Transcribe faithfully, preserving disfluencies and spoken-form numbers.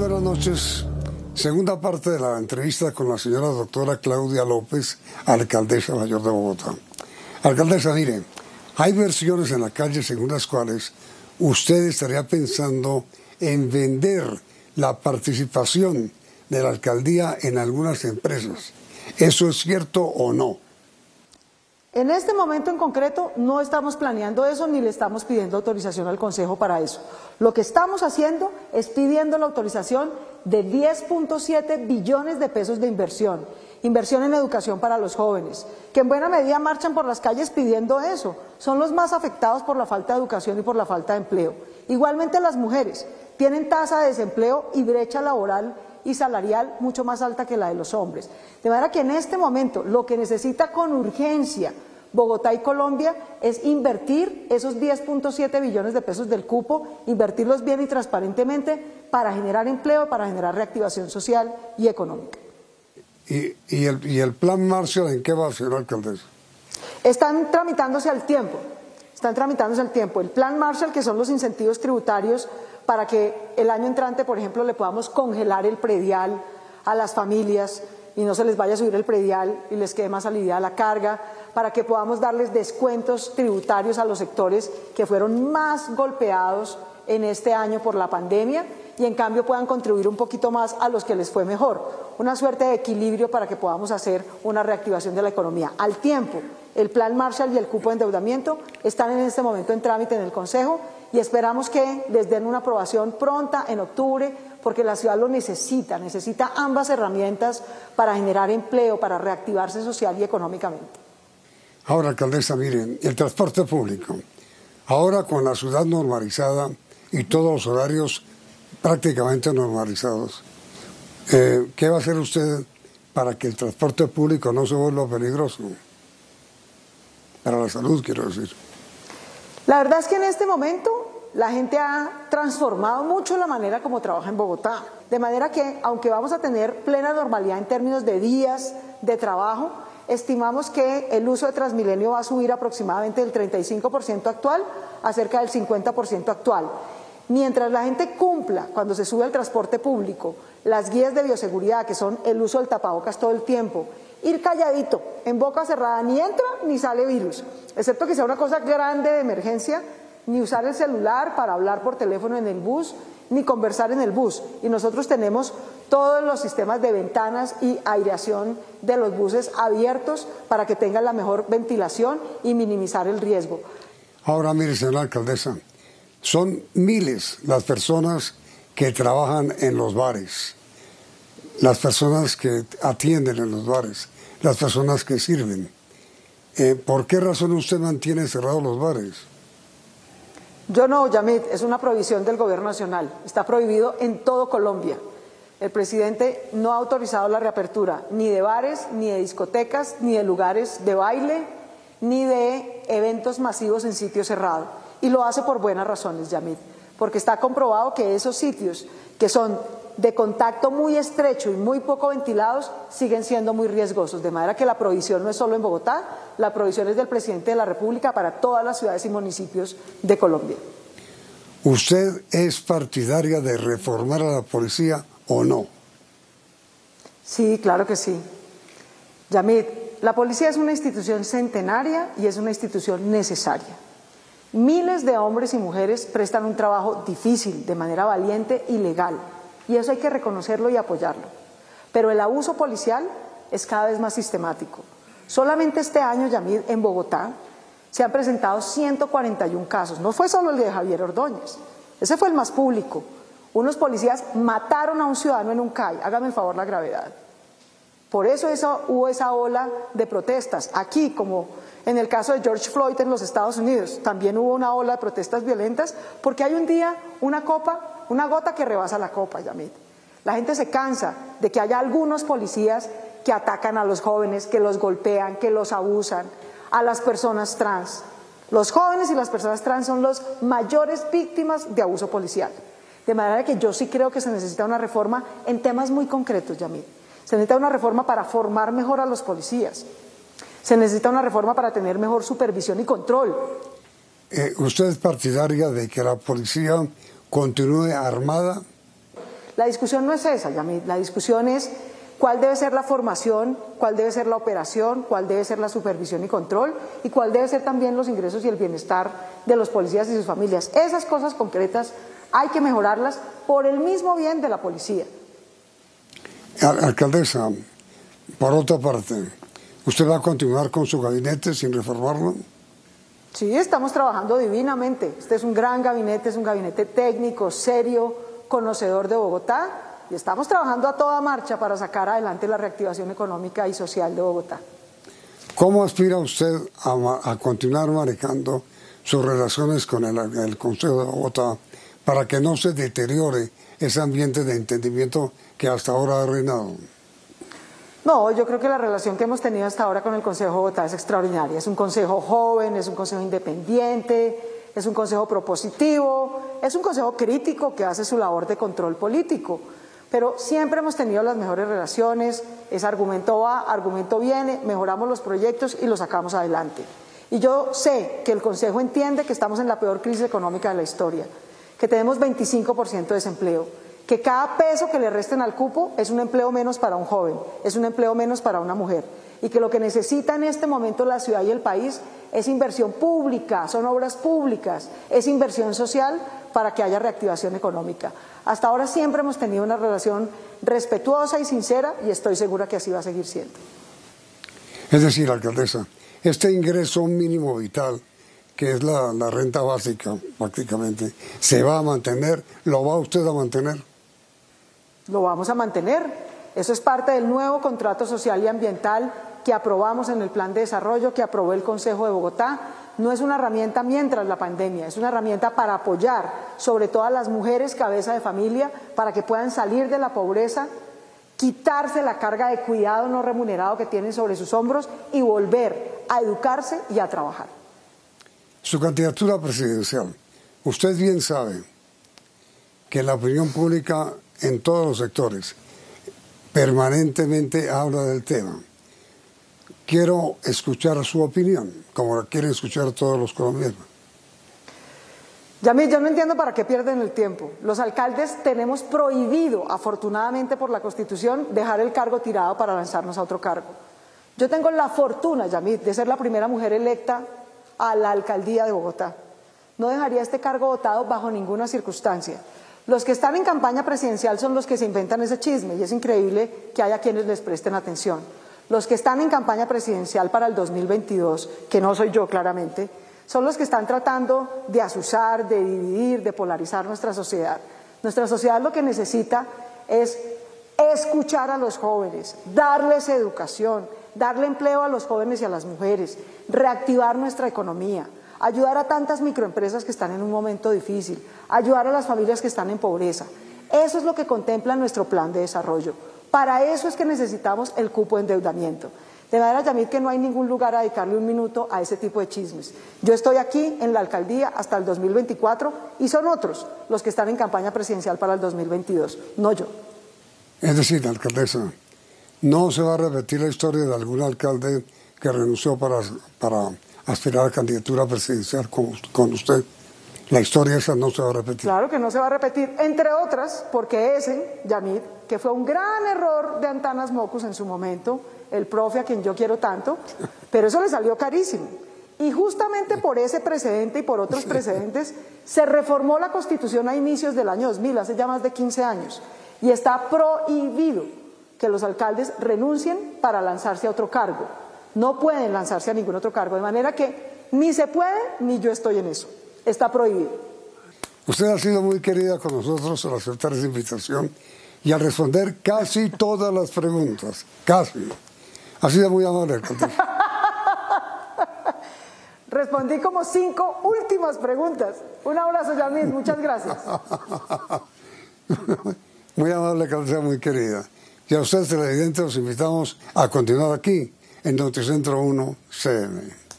buenas noches. Segunda parte de la entrevista con la señora doctora Claudia López, alcaldesa mayor de Bogotá. Alcaldesa, mire, hay versiones en la calle según las cuales usted estaría pensando en vender la participación de la alcaldía en algunas empresas. ¿Eso es cierto o no? En este momento en concreto no estamos planeando eso ni le estamos pidiendo autorización al Consejo para eso. Lo que estamos haciendo es pidiendo la autorización de diez punto siete billones de pesos de inversión, inversión en educación para los jóvenes, que en buena medida marchan por las calles pidiendo eso. Son los más afectados por la falta de educación y por la falta de empleo. Igualmente las mujeres tienen tasa de desempleo y brecha laboral y salarial mucho más alta que la de los hombres. De manera que en este momento lo que necesita con urgencia Bogotá y Colombia es invertir esos diez punto siete billones de pesos del cupo, invertirlos bien y transparentemente para generar empleo, para generar reactivación social y económica. ¿Y, y, el, y el plan Marshall en qué va, señora alcaldesa? Están tramitándose al tiempo, están tramitándose al tiempo. El plan Marshall, que son los incentivos tributarios para que el año entrante, por ejemplo, le podamos congelar el predial a las familias y no se les vaya a subir el predial y les quede más aliviada la carga, para que podamos darles descuentos tributarios a los sectores que fueron más golpeados en este año por la pandemia y en cambio puedan contribuir un poquito más a los que les fue mejor. Una suerte de equilibrio para que podamos hacer una reactivación de la economía. Al tiempo, el plan Marshall y el cupo de endeudamiento están en este momento en trámite en el Consejo y esperamos que les den una aprobación pronta en octubre, porque la ciudad lo necesita, necesita ambas herramientas para generar empleo, para reactivarse social y económicamente. Ahora, alcaldesa, miren, el transporte público, ahora con la ciudad normalizada y todos los horarios prácticamente normalizados, eh, ¿qué va a hacer usted para que el transporte público no se vuelva peligroso? Para la salud, quiero decir. La verdad es que en este momento la gente ha transformado mucho la manera como trabaja en Bogotá, de manera que, aunque vamos a tener plena normalidad en términos de días de trabajo, estimamos que el uso de Transmilenio va a subir aproximadamente del treinta y cinco por ciento actual a cerca del cincuenta por ciento actual. Mientras la gente cumpla, cuando se sube al transporte público, las guías de bioseguridad, que son el uso del tapabocas todo el tiempo, ir calladito, en boca cerrada, ni entra ni sale virus, excepto que sea una cosa grande de emergencia, ni usar el celular para hablar por teléfono en el bus, ni conversar en el bus. Y nosotros tenemos todos los sistemas de ventanas y aireación de los buses abiertos para que tengan la mejor ventilación y minimizar el riesgo. Ahora, mire, señora alcaldesa, son miles las personas que trabajan en los bares, las personas que atienden en los bares, las personas que sirven. Eh, ¿Por qué razón usted mantiene cerrados los bares? Yo no, Yamit, es una prohibición del gobierno nacional, está prohibido en todo Colombia. El presidente no ha autorizado la reapertura ni de bares, ni de discotecas, ni de lugares de baile, ni de eventos masivos en sitio cerrado. Y lo hace por buenas razones, Yamit, porque está comprobado que esos sitios que son de contacto muy estrecho y muy poco ventilados siguen siendo muy riesgosos, de manera que la prohibición no es solo en Bogotá, la prohibición es del presidente de la República para todas las ciudades y municipios de Colombia. ¿Usted es partidaria de reformar a la policía o no? Sí, claro que sí. Yamit, la policía es una institución centenaria y es una institución necesaria. Miles de hombres y mujeres prestan un trabajo difícil, de manera valiente y legal, y eso hay que reconocerlo y apoyarlo. Pero el abuso policial es cada vez más sistemático. Solamente este año, Yamid, en Bogotá, se han presentado ciento cuarenta y un casos. No fue solo el de Javier Ordóñez, ese fue el más público. Unos policías mataron a un ciudadano en un C A I, hágame el favor la gravedad. Por eso esa, hubo esa ola de protestas. Aquí, como en el caso de George Floyd en los Estados Unidos, también hubo una ola de protestas violentas, porque hay un día una copa, una gota que rebasa la copa, Yamid. La gente se cansa de que haya algunos policías que atacan a los jóvenes, que los golpean, que los abusan, a las personas trans. Los jóvenes y las personas trans son las mayores víctimas de abuso policial. De manera que yo sí creo que se necesita una reforma en temas muy concretos, Yamid. Se necesita una reforma para formar mejor a los policías. Se necesita una reforma para tener mejor supervisión y control. Eh, ¿Usted es partidaria de que la policía continúe armada? La discusión no es esa, Yamit, la discusión es cuál debe ser la formación, cuál debe ser la operación, cuál debe ser la supervisión y control y cuál debe ser también los ingresos y el bienestar de los policías y sus familias. Esas cosas concretas hay que mejorarlas por el mismo bien de la policía. Alcaldesa, por otra parte, ¿usted va a continuar con su gabinete sin reformarlo? Sí, estamos trabajando divinamente. Este es un gran gabinete, es un gabinete técnico, serio, conocedor de Bogotá, y estamos trabajando a toda marcha para sacar adelante la reactivación económica y social de Bogotá. ¿Cómo aspira usted a, a continuar manejando sus relaciones con el, el Consejo de Bogotá para que no se deteriore ese ambiente de entendimiento que hasta ahora ha reinado? No, yo creo que la relación que hemos tenido hasta ahora con el Consejo de Bogotá es extraordinaria. Es un consejo joven, es un consejo independiente, es un consejo propositivo, es un consejo crítico que hace su labor de control político. Pero siempre hemos tenido las mejores relaciones, ese argumento va, argumento viene, mejoramos los proyectos y los sacamos adelante. Y yo sé que el Consejo entiende que estamos en la peor crisis económica de la historia, que tenemos veinticinco por ciento de desempleo, que cada peso que le resten al cupo es un empleo menos para un joven, es un empleo menos para una mujer, y que lo que necesita en este momento la ciudad y el país es inversión pública, son obras públicas, es inversión social para que haya reactivación económica. Hasta ahora siempre hemos tenido una relación respetuosa y sincera y estoy segura que así va a seguir siendo. Es decir, alcaldesa, este ingreso mínimo vital, que es la, la renta básica prácticamente, ¿se va a mantener? ¿Lo va usted a mantener? Lo vamos a mantener. Eso es parte del nuevo contrato social y ambiental que aprobamos en el plan de desarrollo que aprobó el Consejo de Bogotá. No es una herramienta mientras la pandemia, es una herramienta para apoyar sobre todo a las mujeres cabeza de familia para que puedan salir de la pobreza, quitarse la carga de cuidado no remunerado que tienen sobre sus hombros y volver a educarse y a trabajar. Su candidatura presidencial, usted bien sabe que la opinión pública en todos los sectores permanentemente habla del tema. Quiero escuchar su opinión, como la quieren escuchar todos los colombianos. Yamit, yo no entiendo para qué pierden el tiempo. Los alcaldes tenemos prohibido, afortunadamente por la Constitución, dejar el cargo tirado para lanzarnos a otro cargo. Yo tengo la fortuna, Yamit, de ser la primera mujer electa a la alcaldía de Bogotá. No dejaría este cargo votado bajo ninguna circunstancia. Los que están en campaña presidencial son los que se inventan ese chisme y es increíble que haya quienes les presten atención. Los que están en campaña presidencial para el dos mil veintidós, que no soy yo claramente, son los que están tratando de azuzar, de dividir, de polarizar nuestra sociedad. Nuestra sociedad lo que necesita es escuchar a los jóvenes, darles educación, darle empleo a los jóvenes y a las mujeres, reactivar nuestra economía, ayudar a tantas microempresas que están en un momento difícil, ayudar a las familias que están en pobreza. Eso es lo que contempla nuestro plan de desarrollo. Para eso es que necesitamos el cupo de endeudamiento. De manera, Yamit, que no hay ningún lugar a dedicarle un minuto a ese tipo de chismes. Yo estoy aquí en la alcaldía hasta el dos mil veinticuatro y son otros los que están en campaña presidencial para el dos mil veintidós, no yo. Es decir, alcaldesa, no se va a repetir la historia de algún alcalde que renunció para, para aspirar a la candidatura presidencial con, con usted. La historia esa no se va a repetir. Claro que no se va a repetir, entre otras, porque ese, Yamit, que fue un gran error de Antanas Mocus en su momento, el profe a quien yo quiero tanto, pero eso le salió carísimo. Y justamente por ese precedente y por otros precedentes se reformó la Constitución a inicios del año dos mil, hace ya más de quince años, y está prohibido que los alcaldes renuncien para lanzarse a otro cargo. No pueden lanzarse a ningún otro cargo, de manera que ni se puede ni yo estoy en eso. Está prohibido. Usted ha sido muy querida con nosotros al aceptar esa invitación y al responder casi todas las preguntas. Casi. Ha sido muy amable, alcaldesa. Respondí como cinco últimas preguntas. Un abrazo, Yamit. Muchas gracias. Muy amable, alcaldesa, muy querida. Y a ustedes, televidentes, los invitamos a continuar aquí en Noticentro uno C M.